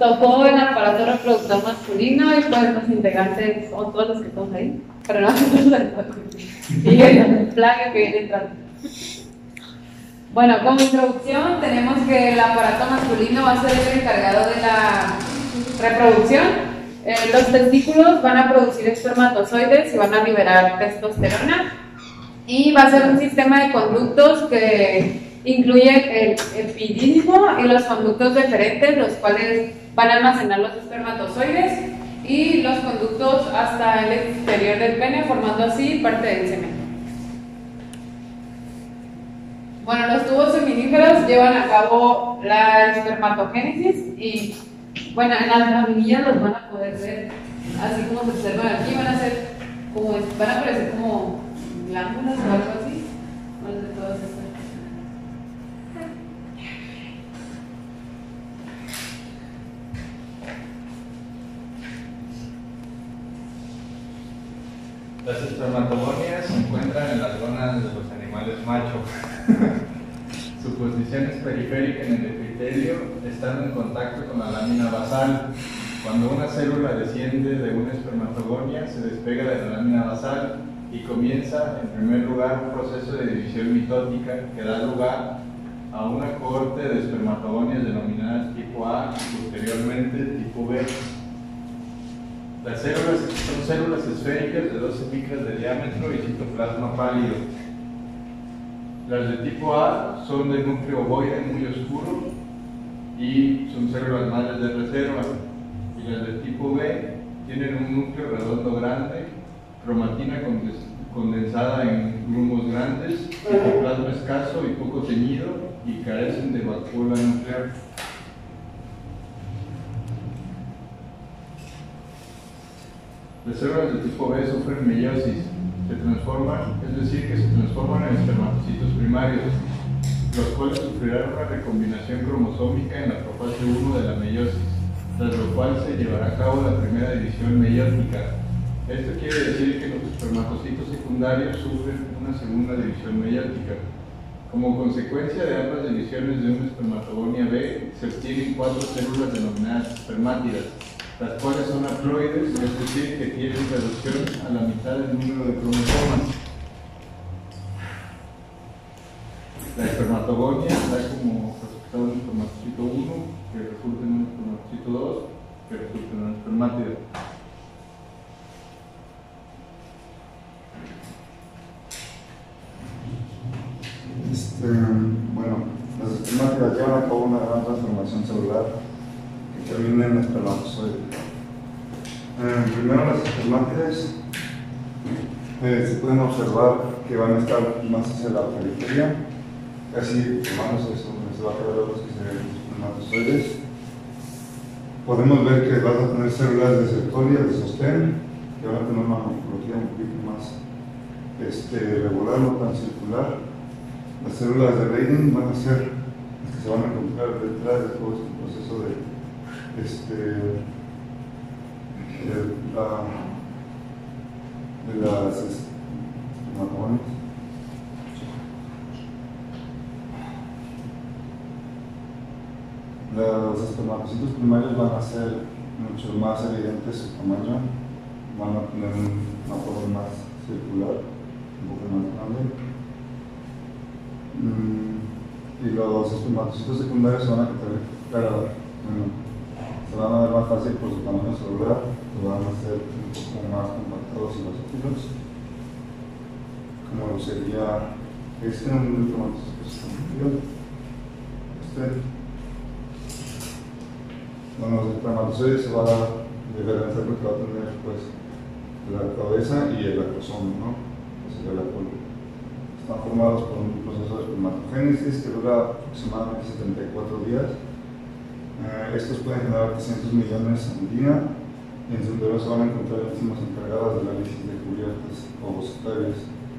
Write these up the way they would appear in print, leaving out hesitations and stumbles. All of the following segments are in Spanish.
tocó el aparato reproductor masculino y pues los integrantes son todos los que estamos ahí, pero no y el plagio que viene entrando. Bueno, como introducción tenemos que el aparato masculino va a ser el encargado de la reproducción. Los testículos van a producir espermatozoides y van a liberar testosterona, y va a ser un sistema de conductos que incluye el epidídimo y los conductos deferentes, los cuales van a almacenar los espermatozoides, y los conductos hasta el exterior del pene, formando así parte del semen. Bueno, los tubos seminíferos llevan a cabo la espermatogénesis y, bueno, en las laminillas los van a poder ver así como se observan aquí. Van a aparecer como glándulas o algo así. Bueno, de todas estas. Las espermatogonias se encuentran en las gónadas de los animales machos. Su posición es periférica en el epitelio, estando en contacto con la lámina basal. Cuando una célula desciende de una espermatogonia, se despega de la lámina basal y comienza, en primer lugar, un proceso de división mitótica que da lugar a una cohorte de espermatogonias denominadas tipo A y posteriormente tipo B. Las células son células esféricas de 12 micras de diámetro y citoplasma pálido. Las de tipo A son de núcleo ovoide muy oscuro y son células madres de reserva. Y las de tipo B tienen un núcleo redondo grande, cromatina condensada en grumos grandes, citoplasma escaso y poco teñido, y carecen de vacuola nuclear. Las células de tipo B sufren meiosis, se transforman, es decir, que se transforman en espermatocitos primarios, los cuales sufrirán una recombinación cromosómica en la profase 1 de la meiosis, tras lo cual se llevará a cabo la primera división meiótica. Esto quiere decir que los espermatocitos secundarios sufren una segunda división meiótica. Como consecuencia de ambas divisiones de una espermatogonia B, se obtienen 4 células denominadas espermátidas, las cuales son haploides, es decir, que tienen reducción a la mitad del número de cromosomas. La espermatogonia da como resultado un espermatocito 1, que resulta en un espermatocito 2, que resulta en un espermátida. Bueno, las espermátidas llevan a cabo una gran transformación celular que termina en espermatozoide. Primero, las espermátidas se pueden observar que van a estar más hacia la periferia, casi formándose donde se va a quedar los que serían los espermatozoides. Podemos ver que van a tener células de sectoria, de sostén, que van a tener una morfología un poquito más regular, no tan circular. Las células de Leyden van a ser las que se van a encontrar detrás de todo este proceso de las espermatogonias. Los espermatocitos primarios van a ser mucho más evidentes su tamaño, van a tener una forma más circular, un poco más grande. Y los espermatocitos secundarios se van a ver más fácil por su tamaño celular, que van a ser un poco más compactados y basófilos, como lo sería un espermatocito secundario. Bueno, los espermatozoides se van a diferenciar porque va a tener pues la cabeza y el acrosoma, ¿no? Que sería la cola. Están formados por un proceso de espermatogénesis que dura aproximadamente 74 días. Estos pueden generar 300 millones al día, y en su interior se van a encontrar enzimas encargadas del análisis de cubiertas ovocitarias.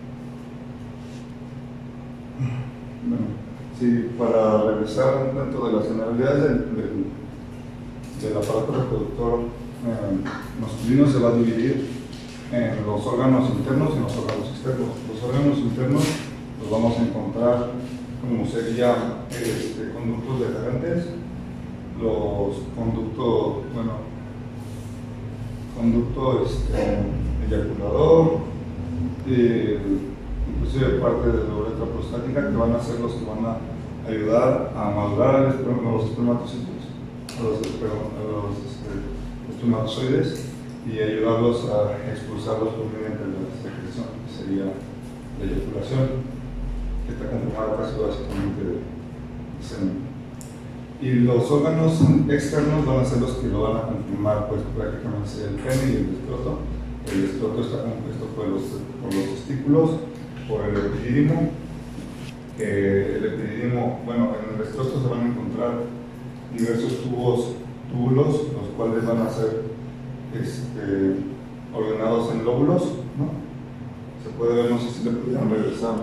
Bueno, sí, para regresar dentro de las generalidades del aparato reproductor masculino, se va a dividir en los órganos internos y los órganos externos. Los órganos internos los vamos a encontrar como serían conductos deferentes, los conductos, conducto eyaculador, inclusive parte de la uretra prostática, que van a ser los que van a ayudar a madurar los espermatocitos, a los espermatozoides, y ayudarlos a expulsarlos por medio de la secreción, que sería la eyaculación, que está conformada casi básicamente de semen. Y los órganos externos van a ser los que lo van a conformar, pues prácticamente el pene y el escroto. El escroto está compuesto por los testículos, por el epidídimo, que el epidídimo, en el escroto se van a encontrar diversos túbulos, los cuales van a ser ordenados en lóbulos, ¿no? Se puede ver, no sé si le pudieran regresar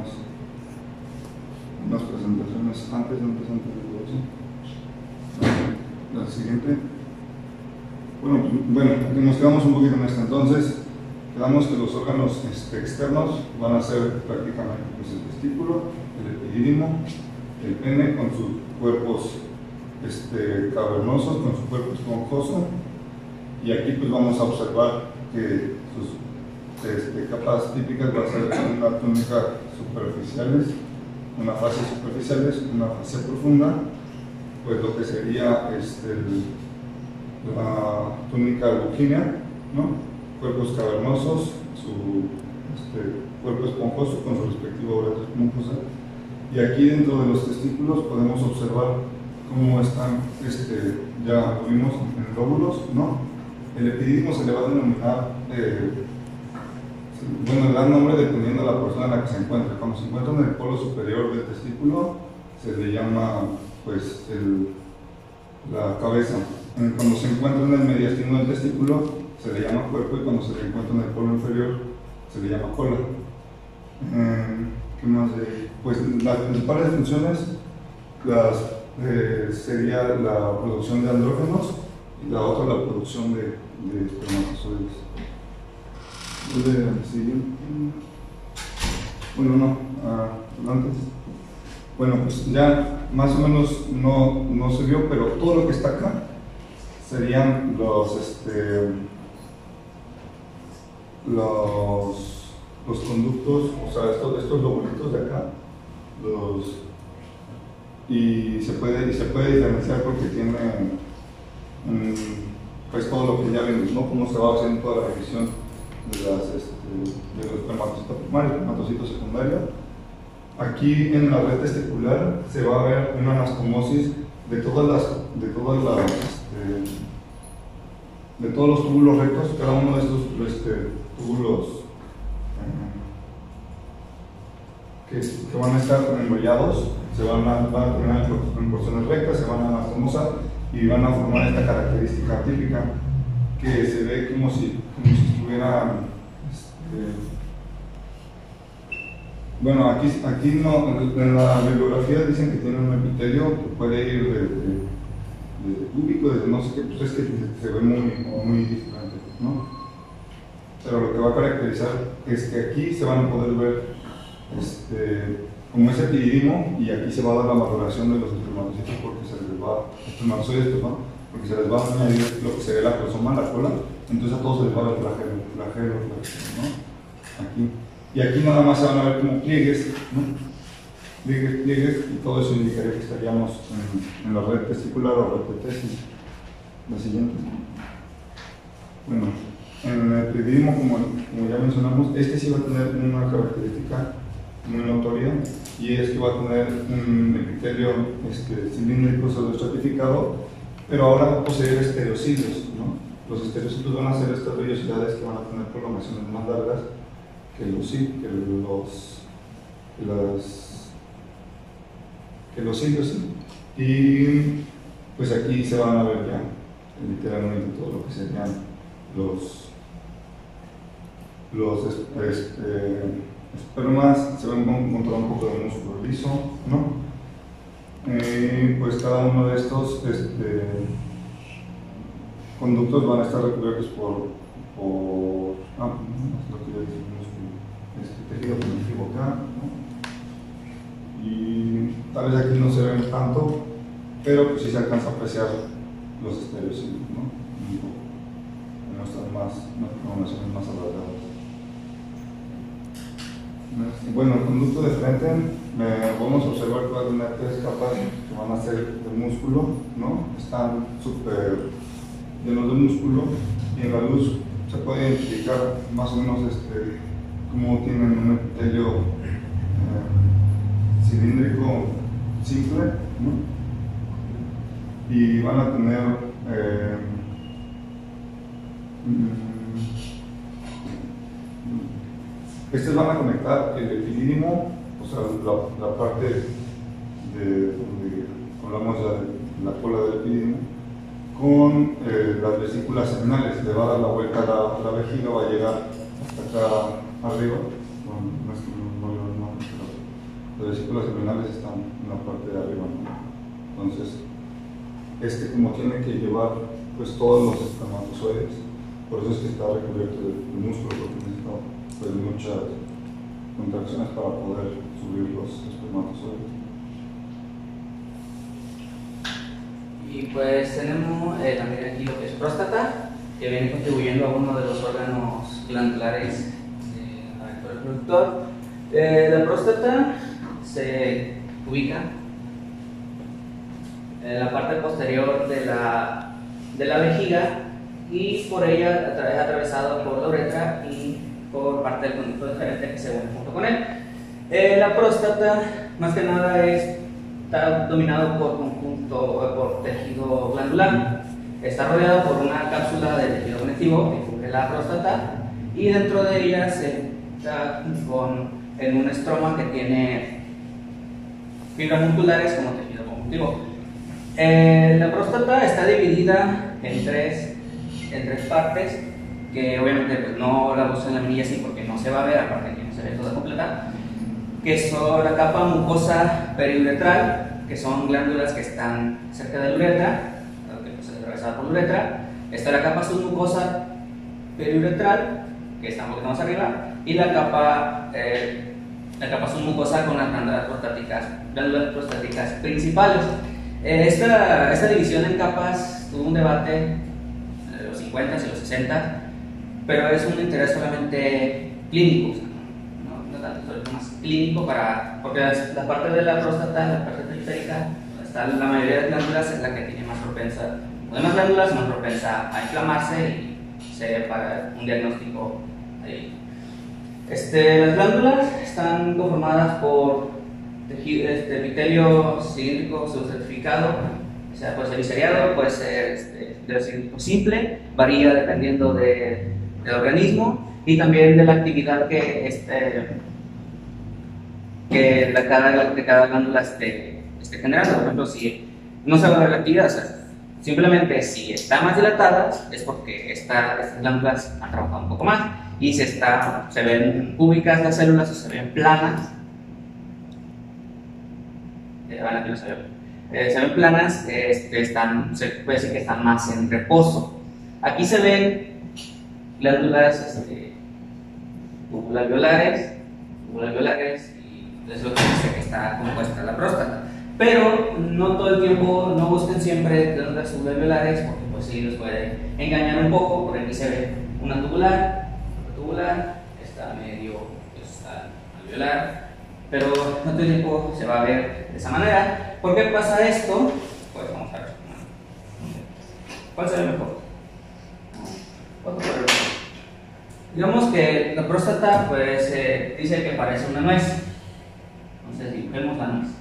unas presentaciones antes de eso. La siguiente. Bueno, aquí nos quedamos un poquito en esta. Entonces, quedamos que los órganos externos van a ser prácticamente pues, el testículo, el epidídimo, el pene con sus cuerpos cavernosos, con su cuerpo esponjoso. Y aquí pues vamos a observar que sus capas típicas va a ser una túnica superficiales, una fase superficiales, una fase profunda, pues lo que sería la túnica luquínea, ¿no? Cuerpos cavernosos, su cuerpo esponjoso con su respectiva uretra esponjosa. Y aquí dentro de los testículos podemos observar cómo están, ya vimos en lóbulos, ¿no? El epidídimo se le va a denominar, le da nombre dependiendo de la persona en la que se encuentre. Cuando se encuentra en el polo superior del testículo, se le llama, pues, la cabeza. Cuando se encuentra en el mediastino del testículo, se le llama cuerpo, y cuando se le encuentra en el polo inferior, se le llama cola. ¿Qué más? Pues las principales funciones sería la producción de andrógenos y la otra la producción de espermatozoides. Antes. Bueno, pues ya más o menos no se vio, pero todo lo que está acá serían los conductos, o sea, estos lobulitos de acá, y se puede diferenciar porque tiene pues todo lo que ya vimos, ¿no? Cómo se va haciendo toda la división de los espermatocitos primarios, espermatocitos secundarios. Aquí en la red testicular se va a ver una anastomosis de todos los túbulos rectos. Cada uno de estos túbulos que van a estar enrollados se van a terminar en porciones rectas, se van a anastomosar y van a formar esta característica típica que se ve como si estuvieran aquí no, en la bibliografía dicen que tiene un epitelio que puede ir desde púbico, desde no sé qué, pues es que se ve muy diferente, ¿no? Pero lo que va a caracterizar es que aquí se van a poder ver como ese epidídimo, y aquí se va a dar la maduración de los espermatocitos porque se les va porque se les va a añadir lo que sería la crosoma, la cola, entonces a todos se les va a ver flagelo, ¿no? Aquí. Y aquí nada más se van a ver como pliegues, ¿no? Pliegues, y todo eso indicaría que estaríamos en la red testicular o red de testis. La siguiente. Bueno, en el epidídimo, como ya mencionamos, sí va a tener una característica muy notoria, y es que va a tener un epitelio cilíndrico pseudoestratificado, pero ahora va a poseer estereocilios, ¿no? Los estereocilios van a ser estas vellosidades que van a tener prolongaciones más largas que los cilios, ¿sí? Y pues aquí se van a ver ya literalmente todo lo que serían los espermas. Se va a encontrar un poco de músculo liso, ¿no? Pues cada uno de estos conductos van a estar recubiertos por tejido conectivo acá, ¿no? Y tal vez aquí no se ven tanto, pero pues sí se alcanza a apreciar los estereocínicos, ¿no? Un poco, en nuestras formaciones más alargadas. Bueno, el conducto de frente, vamos a observar que va a tener 3 capas que van a ser de músculo, ¿no? Están súper llenos de músculo, y en la luz se puede identificar más o menos cómo tienen un epitelio cilíndrico simple, ¿no? Y van a tener estos van a conectar el epidídimo, o sea, la parte de donde hablamos ya de la cola del epidídimo, con las vesículas seminales. Le va a dar la vuelta a la vejiga, va a llegar hasta acá arriba. Bueno, no es que no, pero las vesículas seminales están en la parte de arriba, ¿no? Entonces, como tiene que llevar pues todos los espermatozoides, por eso es que está recubierto de músculo, porque necesita pues muchas contracciones para poder subir los espermatozoides. Y pues tenemos también aquí lo que es próstata, que viene contribuyendo a uno de los órganos glandulares al reproductor. La próstata se ubica en la parte posterior de la vejiga, y por ella es atravesado por la uretra y por parte del conducto deferente que se une junto con él. La próstata, más que nada, está dominado por tejido glandular. Está rodeado por una cápsula de tejido conectivo que cubre la próstata, y dentro de ella se está en un estroma que tiene fibras musculares como tejido conjuntivo. La próstata está dividida en tres partes, que obviamente pues no la puse en la minilla así porque no se va a ver, aparte que no se ve toda completa, que son la capa mucosa periuretral, que son glándulas que están cerca de la uretra, que pues, es atravesada por la uretra. Está la capa submucosa periuretral, que está un poquito más arriba, y la capa submucosa con las glándulas prostáticas principales. Esta división en capas tuvo un debate de los 50 y los 60, pero es un interés solamente clínico, no tanto, solo más clínico, porque la parte de la próstata, la parte periférica, donde está la mayoría de glándulas, es la que tiene más propensa, más glándulas más propensa a inflamarse y se para un diagnóstico ahí. Las glándulas están conformadas por epitelio cilíndrico subcertificado, o sea, puede ser biseriado, puede ser cilíndrico simple, varía dependiendo del organismo y también de la actividad que cada glándula esté generando. Por ejemplo, si no se va a ver la actividad, o sea, simplemente si está más dilatada es porque estas glándulas han trabajado un poco más, y si se ven cúbicas las células o se ven planas, se ven planas, se puede decir que están más en reposo. Aquí se ven glándulas tubular-violares, y es lo que dice que está compuesta la próstata. Pero no todo el tiempo, no busquen siempre glándulas tubular-violares, porque pues sí los puede engañar un poco. Por aquí se ve una tubular, está medio, está alveolar, pero no todo el tiempo se va a ver de esa manera. ¿Por qué pasa esto? Pues vamos a ver. ¿Cuál se ve mejor? Digamos que la próstata pues dice que parece una nuez. Entonces dibujemos la nuez.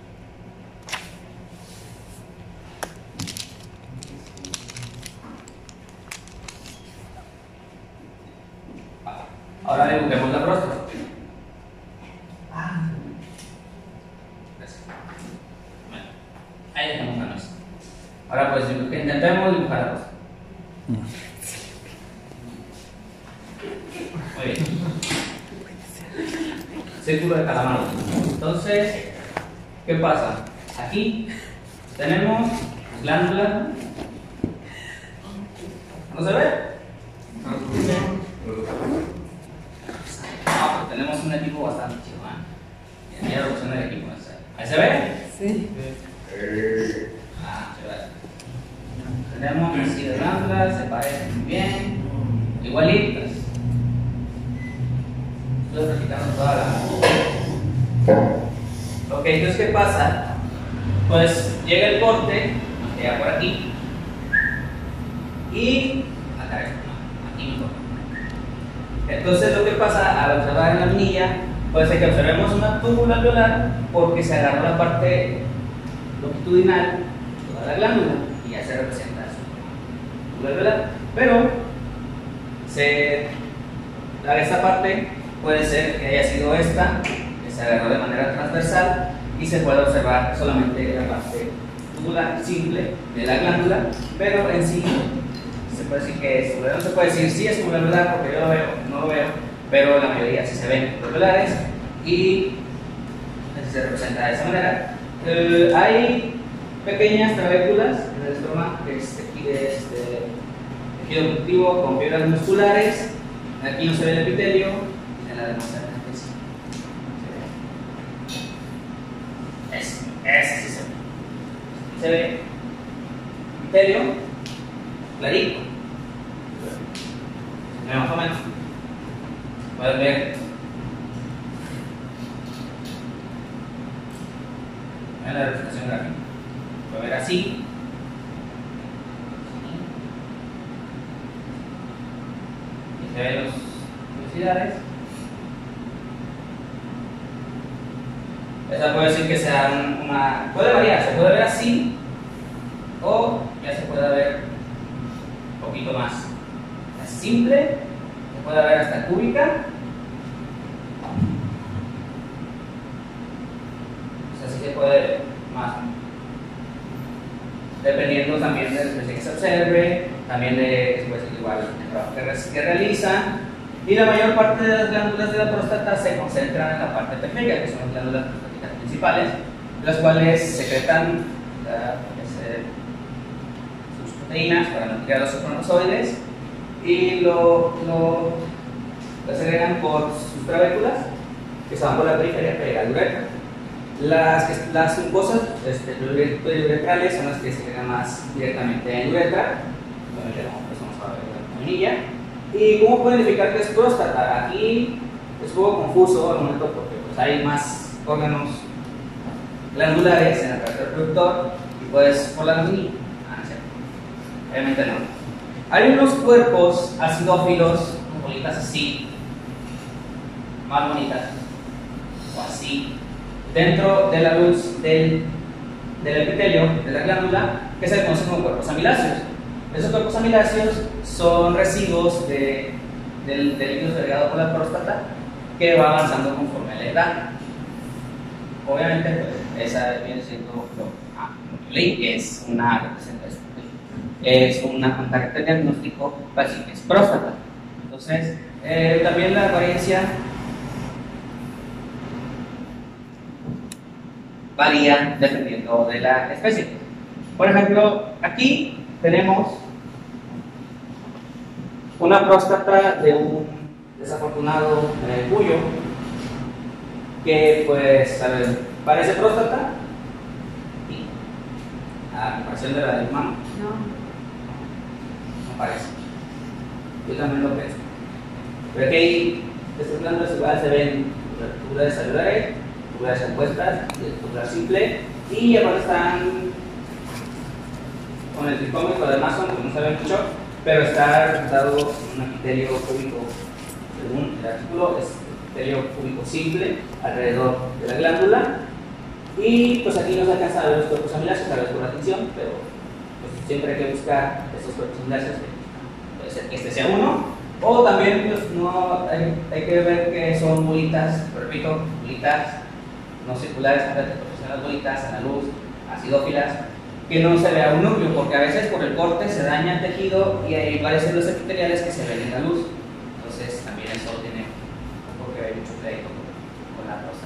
Ahora dibujemos la próstata. Bueno, ahí dejamos la nuez. Ahora pues intentemos dibujar la próstata. Muy bien. Círculo de calamar. Entonces, ¿qué pasa? Aquí tenemos glándula. ¿No se ve? Pues tenemos un equipo bastante chido, ¿eh? Y la reducción del equipo. ¿Ahí se ve? Sí. así de glándulas, se parecen muy bien, igualitas. Estoy practicando toda la. Ok, entonces, ¿qué pasa? Pues llega el corte, llega por aquí, y acá, aquí mismo. Entonces, lo que pasa al observar en la minilla, puede ser que observemos una túbula alveolar porque se agarró la parte longitudinal, toda la glándula, y ya se representa su túbula alveolar. Pero, esta parte puede ser que haya sido esta, que se agarró de manera transversal, y se puede observar solamente la parte tubular simple de la glándula, pero en sí se puede decir que es tubular. No se puede decir si es tubular porque yo lo veo, no lo veo, pero la mayoría sí se ven tubulares y así se representa de esa manera. Hay pequeñas trabéculas en el estroma, que es tejido conjuntivo con fibras musculares. Aquí no se ve el epitelio, en la demás ese sí se ve. Se ve epitelio clarito, más o menos. Pueden ver. Vean la representación gráfica. Pueden ver así. Y se ven las velocidades. Esa puede decir que sean una. Puede variar, se puede ver así o ya se puede ver un poquito más simple, se puede ver hasta cúbica. O sea, sí se puede ver más. Dependiendo también de la especie que se observe, también de pues, igual el trabajo que realizan. Y la mayor parte de las glándulas de la próstata se concentran en la parte periférica, que son las glándulas prostáticas principales, las cuales secretan sus proteínas para nutrir a los espermatozoides y lo segregan por sus trabéculas, que se van por la periferia para llegar al uretra. Las mucosas periuretrales son las que se segregan más directamente en uretra, obviamente como empezamos a ver la minilla. ¿Y cómo pueden identificar que es próstata? Aquí es un poco confuso al momento porque pues, hay más órganos glandulares en el aparato reproductor y pues por la minilla. Obviamente no. Hay unos cuerpos acidófilos, con bolitas así, más bonitas, o así, dentro de la luz del epitelio de la glándula, que se conocen como cuerpos amiláceos. Esos cuerpos amiláceos son residuos del líquido segregado por la próstata que va avanzando conforme a la edad. Obviamente, pues, esa viene siendo que es una representación, es un carácter diagnóstico para decir que es próstata. Entonces, también la apariencia varía dependiendo de la especie. Por ejemplo, aquí tenemos una próstata de un desafortunado cuyo que pues parece próstata y a comparación de la del humano no parece. Yo también lo pienso. Pero aquí estas glándulas igual se ven tubulares celulares, tubulares compuestas, tubular simple y aparte están con el tricómico de Mason, que no se ve mucho, pero está representado en un epitelio cúbico, según el artículo, es epitelio cúbico simple alrededor de la glándula. Y pues aquí no se alcanza a ver los cuerpos amiláceos, a ver por la atención, pero pues, siempre hay que buscar estos cuerpos amiláceos, puede ser que este sea uno, o también pues, no, hay que ver que son bolitas, repito, bolitas no circulares, porque son las bolitas a la luz, acidófilas, que no se vea un núcleo, porque a veces por el corte se daña el tejido y hay varias células epiteliales que se ven en la luz. Entonces también eso tiene porque hay mucho crédito con la próstata.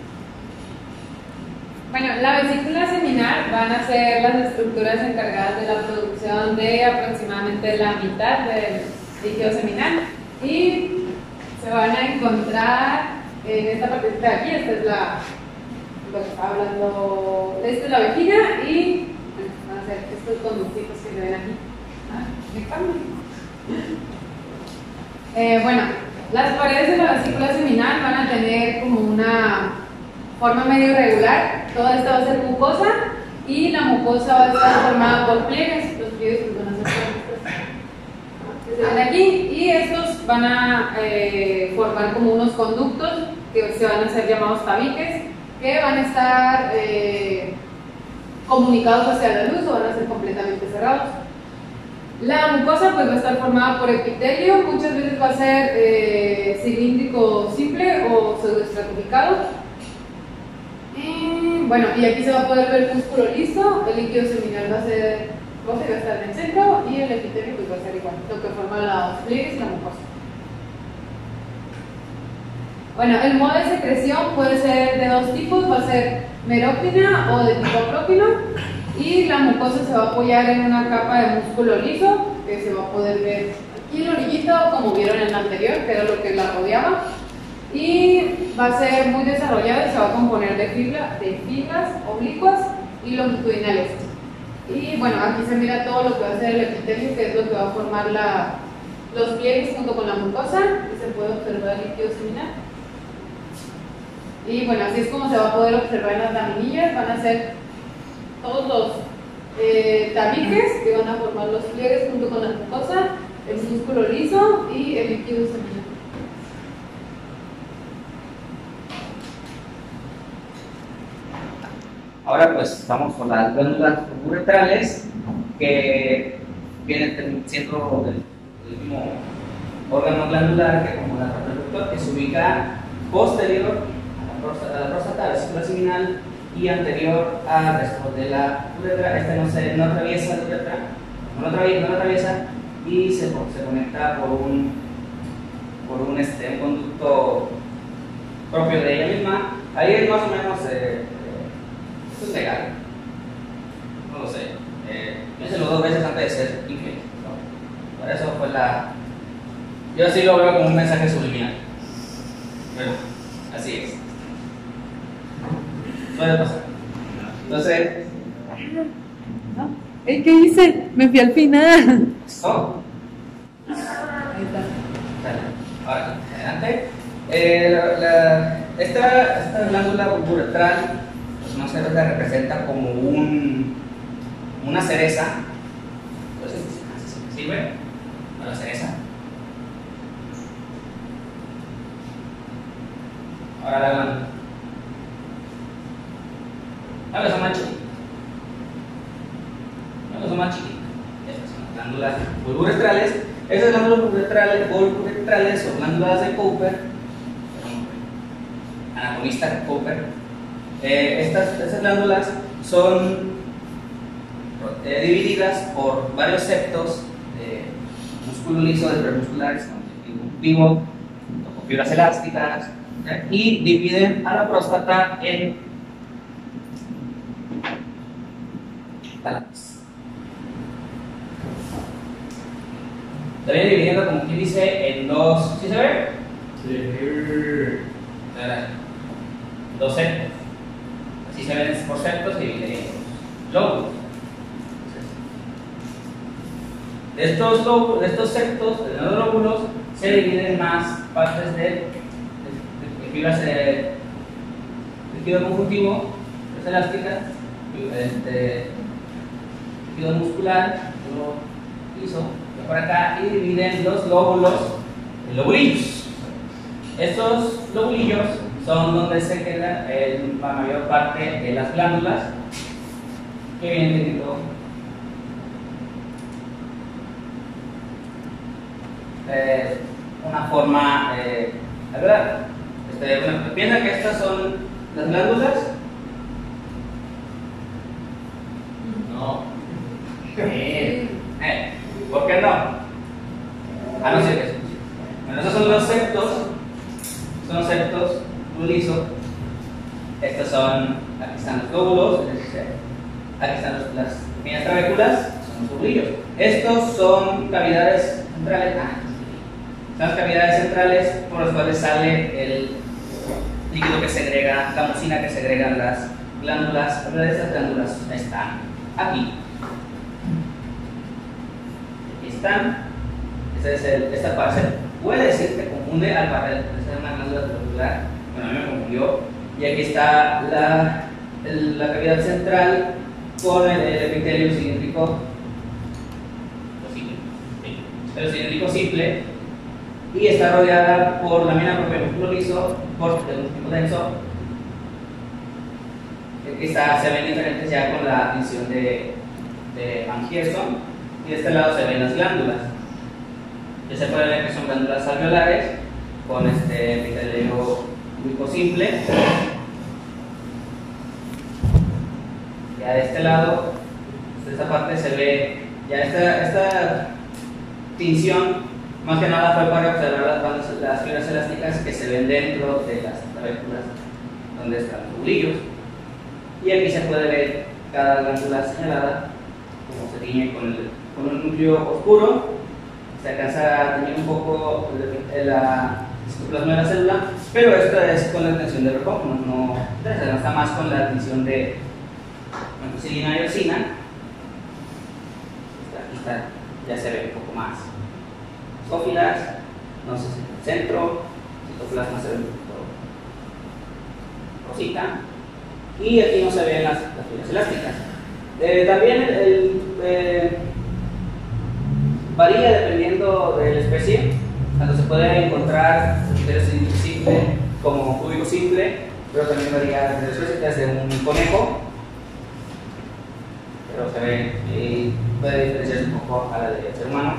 Bueno, la vesícula seminal van a ser las estructuras encargadas de la producción de aproximadamente la mitad del líquido seminal y se van a encontrar en esta parte de aquí. Esta es lo que estaba hablando, esta es la vejiga y van a ser estos conductitos que se ven aquí. Bueno, las paredes de la vesícula seminal van a tener como una forma medio irregular. Toda esta va a ser mucosa y la mucosa va a estar formada por pliegues. Los pliegues pues, van a ser que se ven aquí, y estos van a formar como unos conductos que se van a hacer llamados tabiques, que van a estar comunicados hacia la luz o van a ser completamente cerrados. La mucosa pues va a estar formada por epitelio, muchas veces va a ser cilíndrico simple o pseudoestratificado. Bueno, y aquí se va a poder ver el músculo liso, el líquido seminal va a ser rosa y va a estar en el centro, y el epitelio pues va a ser igual, lo que forma los pliegues y la mucosa. Bueno, el modo de secreción puede ser de dos tipos, va a ser merópina o de tipo própino, y la mucosa se va a apoyar en una capa de músculo liso que se va a poder ver aquí en la orillita, como vieron en el anterior, que era lo que la rodeaba, y va a ser muy desarrollada y se va a componer de fibras oblicuas y longitudinales. Y bueno, aquí se mira todo lo que va a ser el epitelio, que es lo que va a formar los pliegues junto con la mucosa, y se puede observar el líquido seminal. Y bueno, así es como se va a poder observar en las laminillas. Van a ser todos los tabiques que van a formar los pliegues junto con la mucosa, el músculo liso y el líquido seminal. Ahora pues vamos con las glándulas uretrales, que vienen siendo el mismo órgano glandular que como la reproductor, que se ubica posterior a la próstata, a la vesícula seminal, y anterior al resto de la uretra. Este no atraviesa la uretra, no la atraviesa, y se conecta por un conducto propio de ella misma. Ahí es más o menos esto es legal, no lo sé. Piénsenlo dos veces antes de ser infiel, ¿no? Por eso fue yo así lo veo como un mensaje subliminal. Bueno, así es. Puede pasar. Entonces, ¿no? ¿Qué hice? Me fui al final. ¿no? Ahí está. Ahora, adelante. Esta glándula uretral, pues no se representa como una cereza. Entonces, ¿sí sirve? Para la cereza. Ahora la glándula. Son más chiquitas. Son más chiquitas. Estas son las glándulas bulboretrales. Estas glándulas bulboretrales o glándulas de Cooper, anatomista Cooper, estas glándulas son divididas por varios septos de músculo liso, de premusculares, conjuntivo, con fibras elásticas, y dividen a la próstata en talates. También dividiendo, como quien dice, en dos. ¿Sí se ve? Sí. Dos septos. Así se ven por septos, se dividen en lóbulos. De estos septos, de los lóbulos, se dividen más partes de fibras de tejido conjuntivo, fibras elásticas, tejido muscular, liso, por acá, y dividen los lóbulos en lobulillos. Estos lobulillos son donde se queda la mayor parte de las glándulas, que vienen teniendo una forma ¿verdad? Piensa que estas son las glándulas. No. ¿Por qué no? No sé qué es. Bueno, esos son los septos. Son los septos lisos. Estos son, aquí están los lóbulos, aquí están las pequeñas trabéculas, son los lobulillos. Estos son cavidades centrales. Son las cavidades centrales por las cuales sale el líquido que segrega, la mucina que segregan las glándulas. Algunas de estas glándulas están aquí. están. Esta parte puede decir que confunde al pared, esta es una glándula tubular, bueno, a mí me confundió, y aquí está la cavidad central con el epitelio cilíndrico, el cilíndrico simple, y está rodeada por lámina propia músculo liso, por el músculo denso. Aquí se ven diferentes ya con la tinción de Van Gierson, y de este lado se ven las glándulas. Ya se puede ver que son glándulas alveolares con este epitelio úbico simple. Ya de este lado, de esta parte se ve ya esta tinción, más que nada fue para observar las fibras elásticas que se ven dentro de las trabéculas donde están los bulillos. Y aquí se puede ver cada glándula señalada, como se tiñe con un núcleo oscuro. Se alcanza a teñir un poco la citoplasma de la célula, pero esto es con la tinción de Verhoeven, no está más con la tinción de ampicilina y eosina. Aquí está, ya se ve un poco más. Esófilas, no sé si en el centro, citoplasma se ve un poco rosita, y aquí no se ven las fibras elásticas. También varía dependiendo de la especie, tanto se puede encontrar epitelio simple como cúbico simple, pero también varía de la especie, desde un conejo, pero se ve y puede diferenciarse un poco a la del ser humano.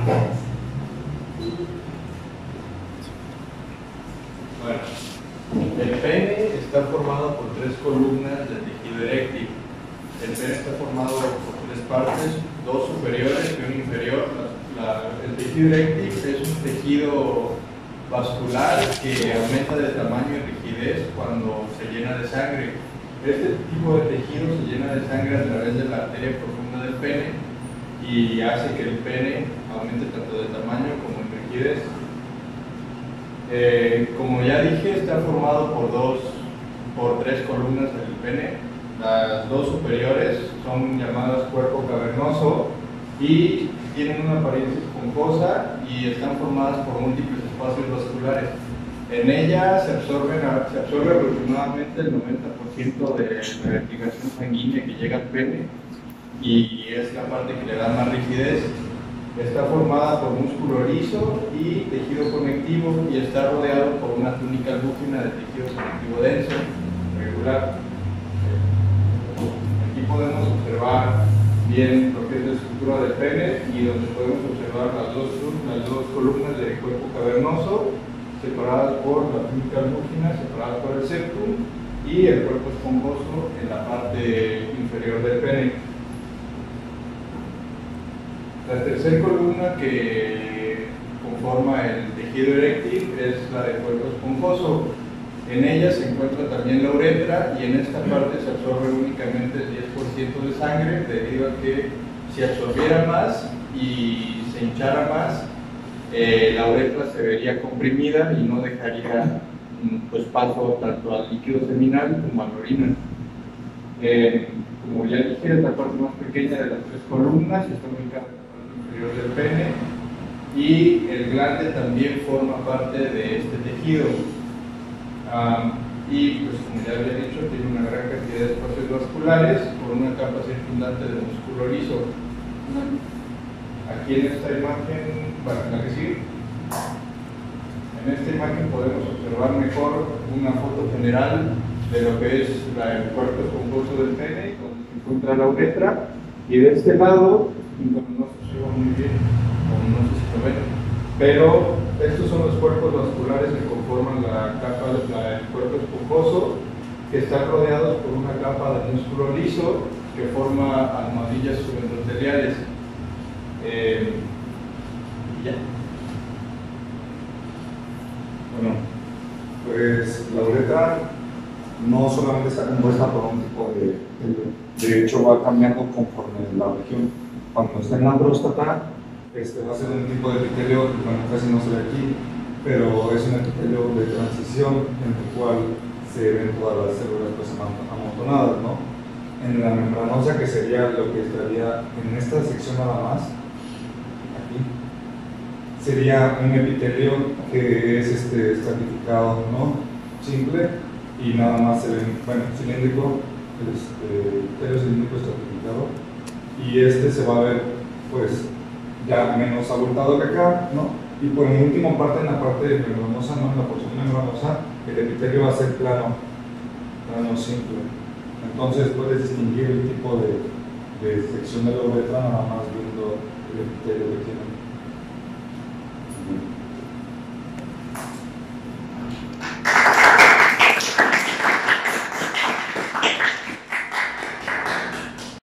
Bueno, el pene está formado por 3 columnas de tejido eréctil. El pene está formado por 3 partes, 2 superiores y 1 inferior. El tejido eréctil es un tejido vascular que aumenta de tamaño y rigidez cuando se llena de sangre. Este tipo de tejido se llena de sangre a través de la arteria profunda del pene y hace que el pene aumente tanto de tamaño como en rigidez. Como ya dije, está formado por 3 columnas del pene. Las 2 superiores son llamadas cuerpo cavernoso y tienen una apariencia esponjosa y están formadas por múltiples espacios vasculares. En ella se absorbe aproximadamente el 90% de la irrigación sanguínea que llega al pene y es la parte que le da más rigidez. Está formada por músculo liso y tejido conectivo y está rodeado por una túnica lúgina de tejido conectivo denso, regular. Aquí podemos observar bien lo que es la estructura del pene y donde podemos observar las dos columnas del cuerpo cavernoso separadas por la túnica lúgina, separadas por el septum y el cuerpo esponjoso en la parte inferior del pene. La tercera columna que conforma el tejido eréctil es la del cuerpo esponjoso. En ella se encuentra también la uretra y en esta parte se absorbe únicamente el 10% de sangre debido a que si absorbiera más y se hinchara más, la uretra se vería comprimida y no dejaría pues, paso tanto al líquido seminal como a la orina. Como ya dije, es la parte más pequeña de las 3 columnas, está ubicada en la parte inferior del pene y el glande también forma parte de este tejido. Y pues como ya había dicho, tiene una gran cantidad de espacios vasculares por una capa circundante de músculo liso. Aquí en esta imagen, para la que sigue, en esta imagen podemos observar mejor una foto general de lo que es el cuerpo esponjoso del pene, donde se encuentra la uretra, y de este lado, no se observa muy bien, no sé si lo ven, pero estos son los cuerpos vasculares que conforman la capa del cuerpo esponjoso, que están rodeados por una capa de músculo liso que forma almohadillas subendoteliales. Ya. Bueno, pues la uretra no solamente está compuesta por un tipo de hecho va cambiando conforme la región. Cuando está en la próstata, va a ser un tipo de epitelio, bueno, casi no se ve aquí, pero es un epitelio de transición en el cual se ven todas las células pues, amontonadas, ¿no? En la membranosa, que sería lo que estaría en esta sección nada más, aquí, sería un epitelio que es estratificado, ¿no? Simple y nada más se ve, bueno, cilíndrico, epitelio cilíndrico estratificado, y se va a ver pues ya menos abultado que acá, ¿no? Y por en última parte, en la parte membranosa, ¿no? En la porción membranosa, el epitelio va a ser plano simple. Entonces puedes distinguir el tipo de sección de la uretra nada más viendo el epitelio que tiene.